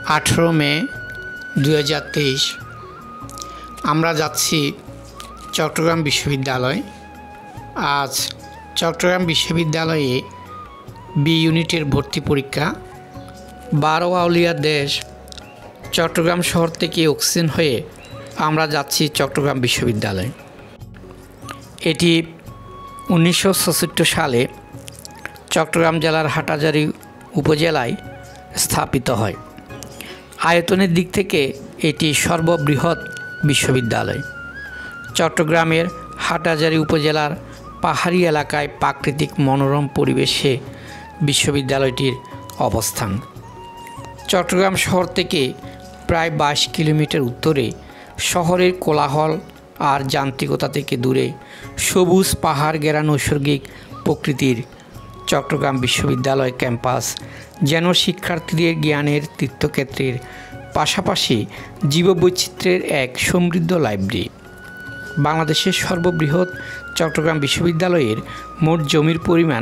18 মে 2023 আমরা যাচ্ছি চট্টগ্রাম বিশ্ববিদ্যালয়। আজ চট্টগ্রাম বিশ্ববিদ্যালয়ে বি ইউনিটের ভর্তি পরীক্ষা। 12 আউলিয়ার দেশ চট্টগ্রাম শহর থেকে অক্সিজেন হয়ে আমরা যাচ্ছি চট্টগ্রাম বিশ্ববিদ্যালয়। এটি 1966 সালে চট্টগ্রাম জেলার হাটহাজারী উপজেলায় স্থাপিত হয়। আয়তনের দিক থেকে এটি সর্ববৃহৎ বিশ্ববিদ্যালয়। চট্টগ্রামের হাটহাজারী উপজেলার পাহাড়ি এলাকায় প্রাকৃতিক মনোরম পরিবেশে বিশ্ববিদ্যালয়টির অবস্থান। চট্টগ্রাম শহর থেকে প্রায় 22 কিলোমিটার উত্তরে, শহরের কোলাহল আর যান্ত্রিকতা থেকে দূরে, সবুজ পাহাড় ঘেরা নৈসর্গিক প্রকৃতির চট্টগ্রাম বিশ্ববিদ্যালয় ক্যাম্পাস যেন শিক্ষার্থীদের জ্ঞানের তীর্থক্ষেত্রের পাশাপাশি জীববৈচিত্র্যের এক সমৃদ্ধ লাইব্রেরি। বাংলাদেশের সর্ববৃহৎ চট্টগ্রাম বিশ্ববিদ্যালয়ের মোট জমির পরিমাণ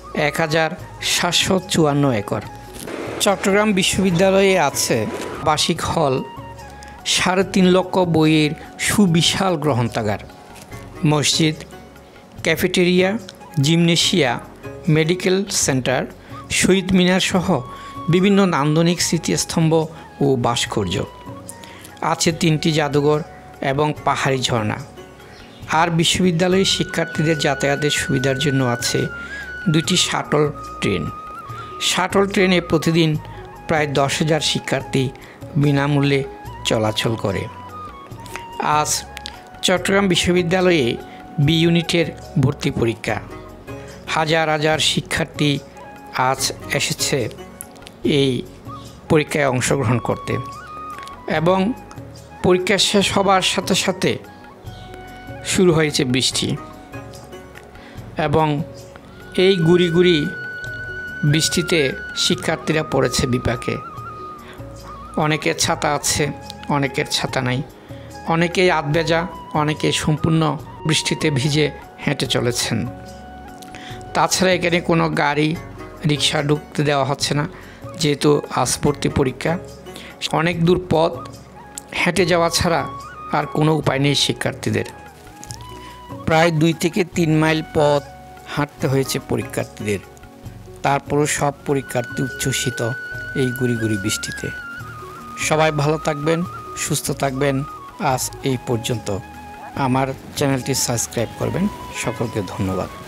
1754 একর। চট্টগ্রাম বিশ্ববিদ্যালয়ে আছে আবাসিক হল, 3.5 লক্ষ বইয়ের সুবিশাল গ্রন্থাগার, মসজিদ, cafeteria, gymnasium, medical centre, Shaheed Minar সহ বিভিন্ন নান্দনিক স্মৃতিস্তম্ভ ও ভাস্কর্য। আছে 3টি জাদুঘর এবং পাহাড়ি ঝর্ণা। আর বিশ্ববিদ্যালয়ের শিক্ষার্থীদের যাতায়াতের সুবিধার জন্য আছে 2টি শাটল ট্রেন। শাটল ট্রেনে প্রতিদিন প্রায় 10,000 শিক্ষার্থী বিনামূল্যে চলাচল করে। আজ চট্টগ্রাম বিশ্ববিদ্যালয়ে বি ইউনিটের ভর্তি পরীক্ষা। হাজার হাজার শিক্ষার্থী আজ এসেছে এই পরীক্ষায় অংশগ্রহণ করতে, এবং পরীক্ষা শেষ হবার সাথে সাথে শুরু হয়েছে বৃষ্টি, এবং এই গুড়ি গুড়ি বৃষ্টিতে শিক্ষার্থীরা পড়েছে বিপাকে। অনেকের ছাতা আছে, অনেকের ছাতা নাই, অনেকেই আধভেজা, অনেকে সম্পূর্ণ বৃষ্টিতে ভিজে হেঁটে চলেছেন। তাছাড়া এখানে কোনো গাড়ি রিক্সা ঢুকতে দেওয়া হচ্ছে না, যেহেতু আজ ভর্তি পরীক্ষা। অনেক দূর পথ হেঁটে যাওয়া ছাড়া আর কোনো উপায় নেই শিক্ষার্থীদের। প্রায় 2 থেকে 3 মাইল পথ হাঁটতে হয়েছে পরীক্ষার্থীদের। তারপরও সব পরীক্ষার্থী উচ্ছ্বসিত এই গুড়ি গুড়ি বৃষ্টিতে। সবাই ভালো থাকবেন, সুস্থ থাকবেন। আজ এই পর্যন্ত। আমার চ্যানেলটি সাবস্ক্রাইব করবেন। সকলকে ধন্যবাদ।